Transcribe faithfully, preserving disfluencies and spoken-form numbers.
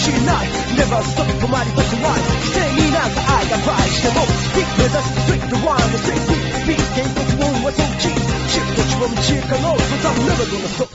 しない Never stop 止まりと怖い犠牲になんか愛が倍してもビッグ目指すスイットワンのスイットビッグ原告音はそっちシフト地を導かろう Cause I'm never gonna stop